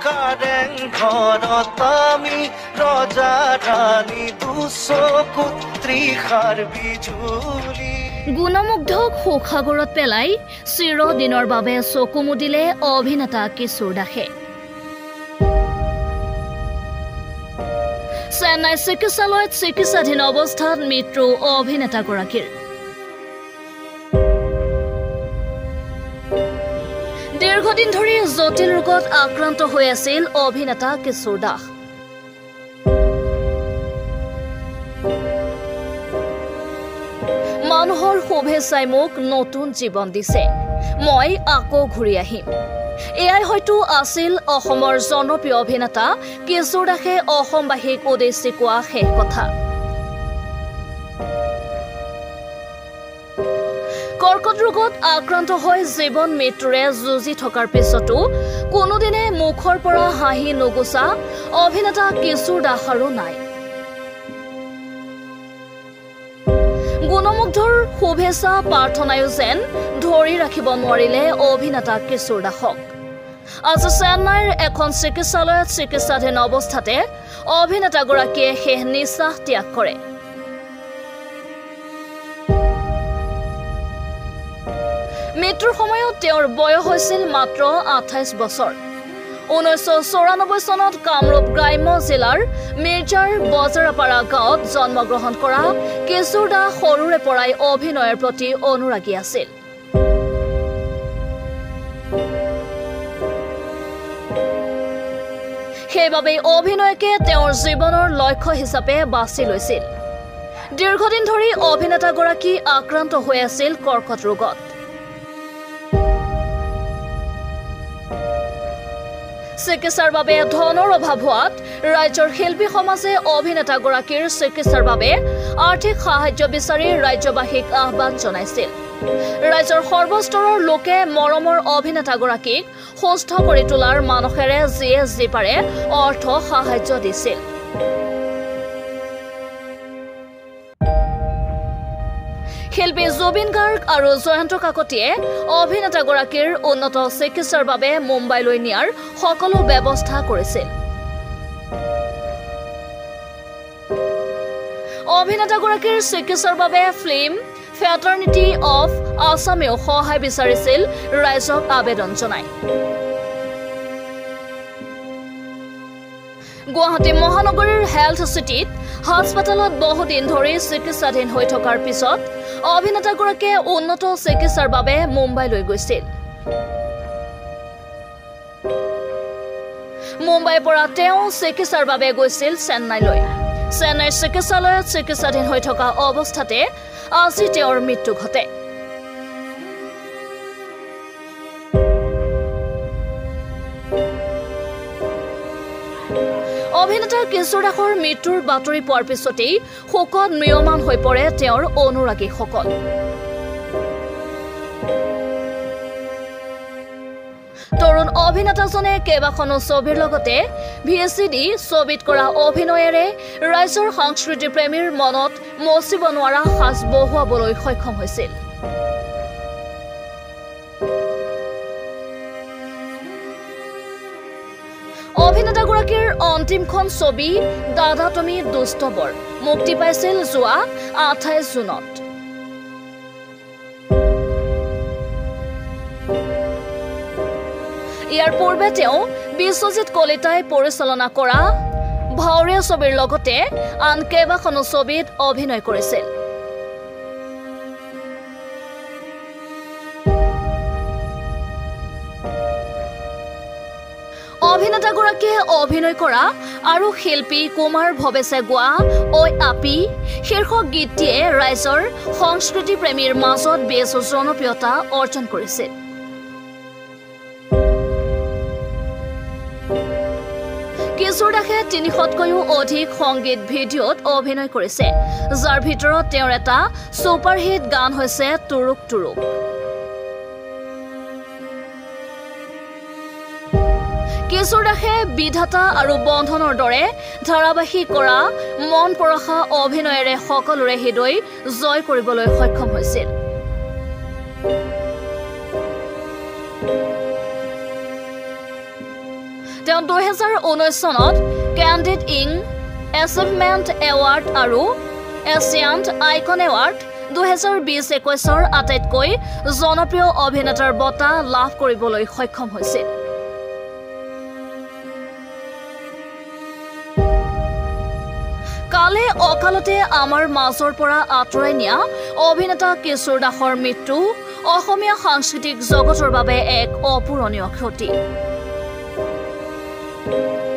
কাৰেং ঘৰত আমি ৰজা ৰাণী দুচকুত ত্ৰিশাৰ বিজুলি গুণমুগ্ধক সুখাগৰত পেলাই চিৰদিনৰ বাবে চকু মুদিলে অভিনেতা কিশোৰদাসে চেন্নাই চিকিৎসালয়ত চিকিৎসাধীন অৱস্থাত মৃত্যু অভিনেতাগৰাকীৰ দীৰ্ঘদিন ধৰি জটিল ৰোগত আক্ৰান্ত হৈ আছিল অভিনেতা KisurDas মানুহৰ শুভেচ্ছাই মোক নতুন জীৱন দিছে মই আকৌ ঘূৰি আহিম এয়াই হয়তো আছিল অসমৰ জনপ্ৰিয় অভিনেতা KisurDasে অসমবাসীক উদ্দেশ্যি কোৱা শেষ কথা কৰ্কট ৰোগত আক্ৰান্ত হৈ জীৱন মৃত্যুৰে যুঁজি থকাৰ পিছতো কোনোদিনে মুখৰ পৰা হাঁহি নুগুচা অভিনেতা KisurDasৰো নাই গুণমুগ্ধৰ শুভেচ্ছা প্ৰাৰ্থনায়ো যেন ধৰি ৰাখিব নোৱাৰিলে অভিনেতা KisurDasক আজি চেন্নাইৰ এখন চিকিৎসালয়ত চিকিৎসাধীন অৱস্থাতে অভিনেতাগৰাকীয়ে শেষ নিশ্বাস ত্যাগ কৰে মৃত্যুৰ সময়ত তেওঁৰ বয়স হৈছিল মাত্ৰ 28 বছৰ 1994 চনত কামৰূপ গ্ৰাম্য জিলাৰ মিৰ্জাৰ বজাৰাপাৰা গাঁৱত জন্মগ্ৰহণ কৰা KisurDas সৰুৰে পৰাই অভিনয়ৰ প্ৰতি অনুৰাগী আছিল সেইবাবে অভিনয়কে তেওঁৰ জীৱনৰ লক্ষ্য হিচাপে বাছি লৈছিল দীৰ্ঘদিন ধৰি অভিনেতাগৰাকী আক্ৰান্ত হৈ আছিল কৰ্কট ৰোগত চিকিৎসাৰ বাবে ধনৰ অভাৱ হোৱাত ৰাজ্যৰ শিল্পী সমাজে অভিনেতাগৰাকীৰ চিকিৎসাৰ বাবে আৰ্থিক সাহায্য বিচাৰি ৰাজ্যবাসীক আহ্বান জনাইছিল ৰাজ্যৰ সৰ্বস্তৰৰ লোকে মৰমৰ অভিনেতাগৰাকীক সুস্থ কৰি তোলাৰ মানসেৰে যিয়ে যি পাৰে অৰ্থ সাহায্য দিছিল শিল্পী জুবিন গাৰ্গ আৰু জয়ন্ত কাকতিয়ে অভিনেতাগৰাকীৰ উন্নত চিকিৎসাৰ বাবে মুম্বাইলৈ নিয়াৰ সকলো ব্যৱস্থা কৰিছিল অভিনেতাগৰাকীৰ চিকিৎসাৰ বাবে ফিল্ম ফ্ৰেটাৰ্নিটি অফ আছামেও সহায় বিচাৰিছিল ৰাইজক আবেদন জনায় গুৱাহাটী মহানগৰীৰ হেলথ চিটিত হাস্পতালত বহুদিন ধৰি চিকিৎসাধীন হৈ থকাৰ পিছত অভিনেতাগৰাকীয়ে উন্নত চিকিৎসাৰ বাবে মুম্বাইলৈ গৈছিল মুম্বাইৰ পৰা তেওঁ চিকিৎসাৰ বাবে গৈছিল চেন্নাইলৈ চেন্নাইৰ চিকিৎসালয়ত চিকিৎসাধীন হৈ থকা অৱস্থাতে আজি তেওঁৰ মৃত্যু ঘটে অভিনেতা KisurDasৰ মৃত্যুৰ বাতৰি পোৱাৰ পিছতেই শোকত ম্ৰিয়মান হৈ পৰে তেওঁৰ অনুৰাগীসকল তৰুণ অভিনেতাজনে কেইবাখনো ছবিৰ লগতে VCD ছবিত কৰা অভিনয়েৰে ৰাইজৰ সংস্কৃতি প্ৰেমীৰ মনত মচিব নোৱাৰা সাজ বহুৱাবলৈ সক্ষম হৈছিল অভিনেতাগৰাকীৰ অন্তিমখন ছবি দাদা তুমি দুষ্ট বৰ মুক্তি পাইছিল যোৱা 28 জুনত ইয়াৰ পূৰ্বে তেওঁ বিশ্বজিৎ কলিতাই পৰিচালনা কৰা ভাওৰীয়া ছবিৰ লগতে আন কেইবাখনো ছবিত অভিনয় কৰিছিল অভিনেতাগৰাকীয়ে অভিনয় কৰা আৰু শিল্পী কুমাৰ ভৱেশে গোৱা ঐ আপি শীৰ্ষক গীতটিয়ে ৰাইজৰ সংস্কৃতি প্ৰেমীৰ মাজত বেছ জনপ্ৰিয়তা অৰ্জন কৰিছিল KisurDasে 300তকৈও অধিক সংগীত ভিডিঅ'ত অভিনয় কৰিছে যাৰ ভিতৰত তেওঁৰ এটা ছুপাৰহিট গান হৈছে তুৰুক তুৰুক KisurDasে বিধাতা আৰু বন্ধনৰ দৰে ধাৰাবাহিক কৰা মন পৰখা অভিনয়েৰে সকলোৰে হৃদয় জয় কৰিবলৈ সক্ষম হৈছিল তেওঁ 2019 চনত ক্যান্ডিড ইং এচিভমেন্ট এৱাৰ্ড আৰু এছিয়ান্ট আইকন এৱাৰ্ড 2020-21 আটাইতকৈ জনপ্ৰিয় অভিনেতাৰ বঁটা লাভ কৰিবলৈ সক্ষম হৈছিল। কালে অকালতে আমাৰ মাজৰ পৰা আঁতৰাই নিয়া অভিনেতা KisurDasৰ মৃত্যু অসমীয়া সাংস্কৃতিক জগতৰ বাবে এক অপূৰণীয় ক্ষতি।